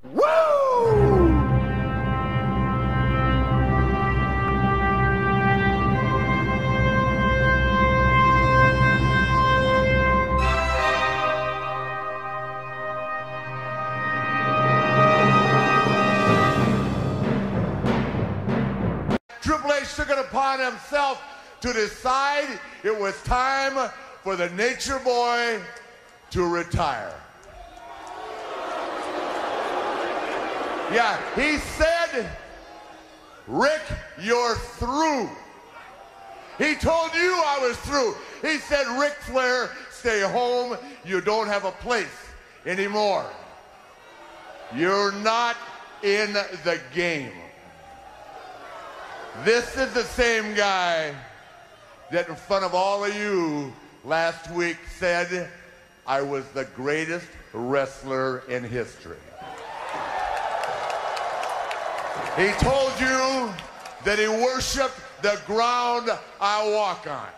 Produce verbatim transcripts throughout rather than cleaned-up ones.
Woo! Triple H took it upon himself to decide it was time for the Nature Boy to retire. Yeah, he said, Rick, you're through. He told you I was through. He said, Ric Flair, stay home. You don't have a place anymore. You're not in the game. This is the same guy that in front of all of you last week said I was the greatest wrestler in history. He told you that he worshiped the ground I walk on.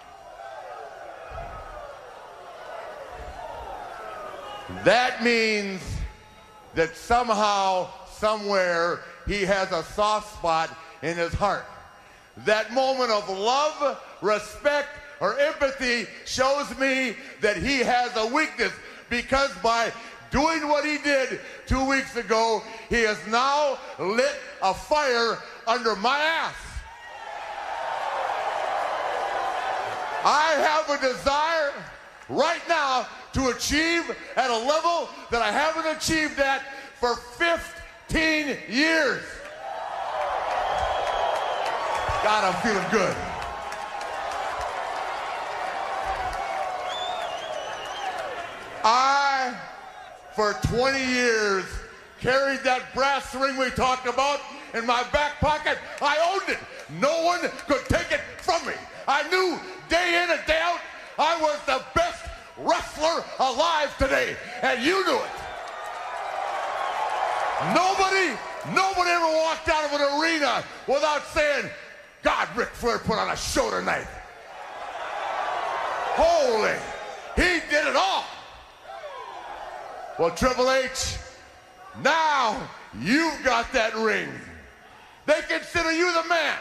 That means that somehow, somewhere, he has a soft spot in his heart. That moment of love, respect, or empathy shows me that he has a weakness, because by doing what he did two weeks ago, he has now lit a fire under my ass. I have a desire right now to achieve at a level that I haven't achieved at for fifteen years. God, I'm feeling good. I, for twenty years, carried that brass ring we talked about in my back pocket. I owned it. No one could take it from me. I knew day in and day out I was the best wrestler alive today, and you knew it. Nobody, nobody ever walked out of an arena without saying, God, Ric Flair put on a show tonight. Holy, he did it all. Well, Triple H, now you've got that ring. They consider you the man.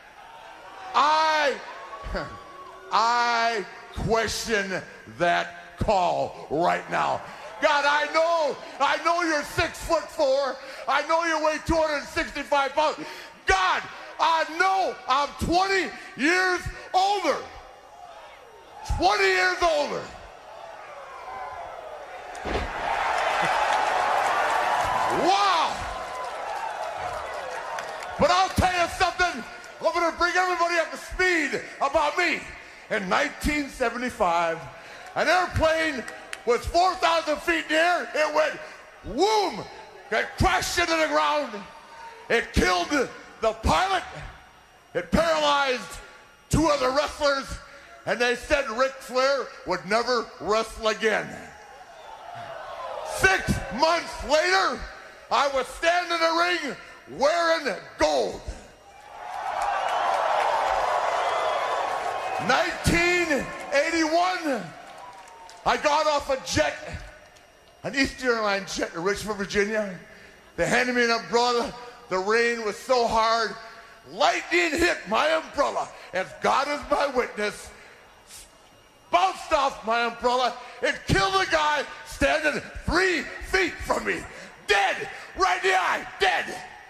I, I question that call right now. God, I know, I know you're six foot four. I know you weigh two hundred sixty-five pounds. God, I know I'm twenty years older. twenty years older. Wow. But I'll tell you something. I'm going to bring everybody up to speed about me. In nineteen seventy-five, an airplane was four thousand feet in the air. It went whoom. It crashed into the ground. It killed the pilot. It paralyzed two other wrestlers, and they said Ric Flair would never wrestle again. Six months later, I was standing in the ring wearing gold. nineteen eighty-one, I got off a jet, an Eastern Airlines jet in Richmond, Virginia. They handed me an umbrella. The rain was so hard, lightning hit my umbrella. As God is my witness, bounced off my umbrella and killed a guy standing three feet from me. Dead, right in the eye, dead.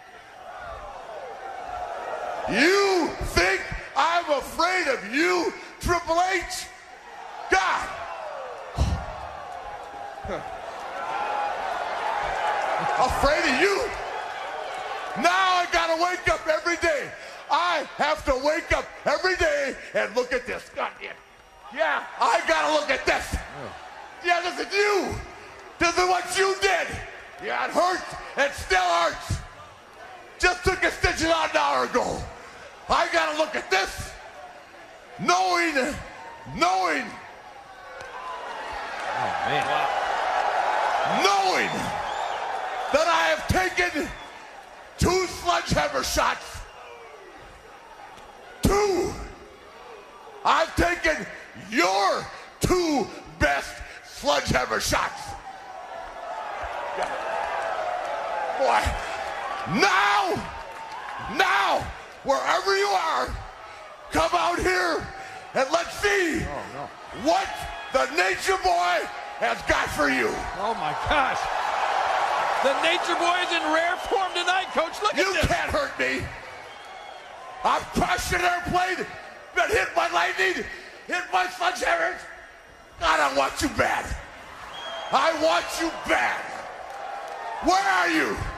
You think I'm afraid of you, Triple H? God. Afraid of you? Now I gotta wake up every day. I have to wake up every day and look at this. God damn. Yeah, I gotta look at this. Yeah, this is you. This is what you did. Yeah, it hurts. It still hurts. Just took a stitches out an hour ago. I gotta look at this. Knowing, knowing. Oh, man. Knowing that I have taken two sledgehammer shots. Two. I've taken your two best sledgehammer shots. boy. Now, now, wherever you are, come out here and let's see oh, no. what the Nature Boy has got for you. Oh my gosh. The Nature Boy is in rare form tonight, Coach. Look You at this. You can't hurt me. I've crushed an airplane, been hit by lightning, hit by sledgehammers. God, I want you bad. I want you bad. Where are you?